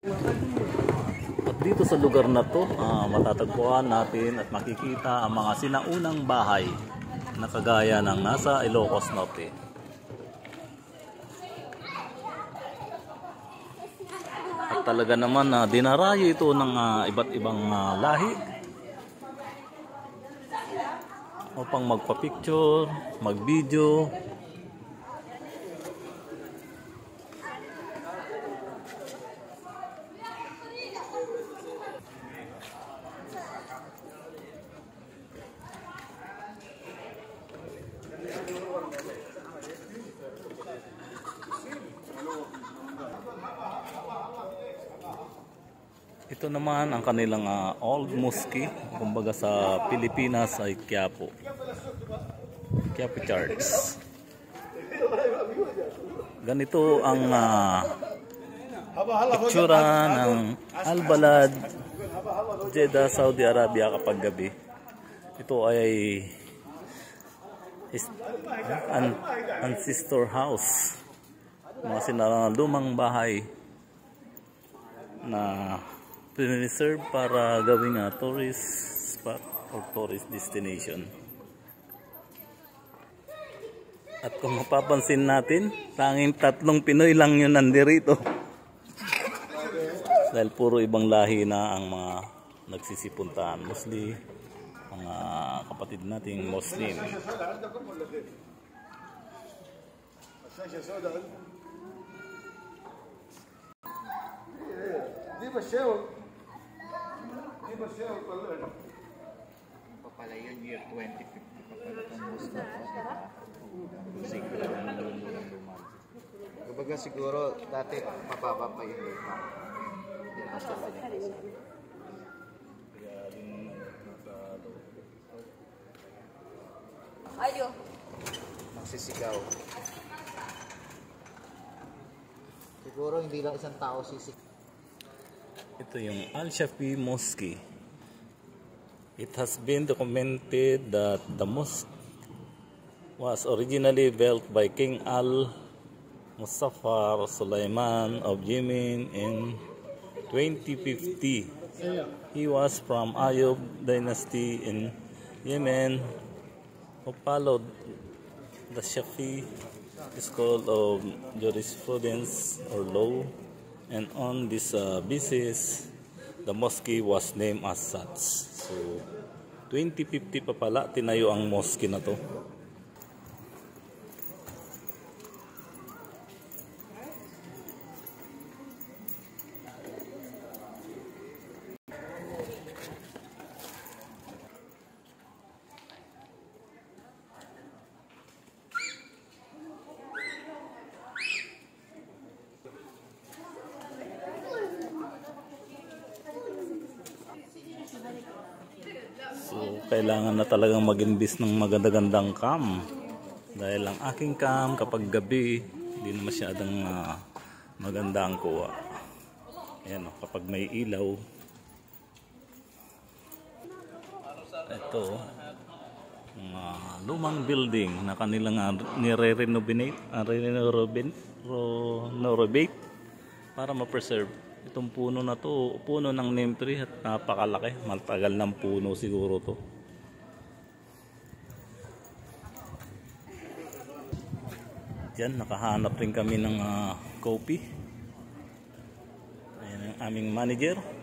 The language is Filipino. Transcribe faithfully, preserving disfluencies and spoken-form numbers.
At dito sa lugar na to, uh, matatagpuan natin at makikita ang mga sinaunang bahay na kagaya ng nasa Ilocos Norte. At talaga naman uh, dinarayo ito ng uh, iba't ibang uh, lahi upang magpa-picture, mag-video. Ito naman ang kanilang uh, old mosque, kumbaga sa Pilipinas ay Quiapo. Quiapo Church. Ganito ang uh, itsura ng Al-Balad, Jeddah, Saudi Arabia kapag gabi. Ito ay an ancestor house, mga sinalumang bahay na preserve para gawing uh, tourist spot or tourist destination. At kung mapapansin natin, tanging tatlong Pinoy lang yun nandirito. Dahil puro ibang lahi na ang mga nagsisipuntahan. Mostly, mga kapatid nating Muslim. Di ba siya? Di ba siya? Papala yun, year twenty fifty papala itong Muslim. Kumbaga siguro dati mapapa pa yun. Yan basta pinag-isa. Ayo. Magsisigaw. Siguro hindi lang isang tao sisig. Ito yung Al-Shafi Mosque. It has been documented that the mosque was originally built by King Al-Muzaffar Sulaiman of Yemen in twenty fifty. He was from Ayyub dynasty in Yemen who followed the Shafi school of jurisprudence or law. And on this uh, basis, the mosque was named as such. So, twenty fifty pa pala, tinayo ang mosque na to. So, kailangan na talagang mag-invest ng maganda-gandang cam. Dahil ang aking cam kapag gabi, hindi na masyadong uh, maganda ang kuha. Ayan o, kapag may ilaw. Ito, mga lumang building na kanilang uh, nire-renovate, uh, renovate para ma-preserve. Itong puno na to, puno ng neem tree at napakalaki. Matagal ng puno siguro to. Diyan, nakahanap rin kami ng uh, coffee. Ayan ang aming manager.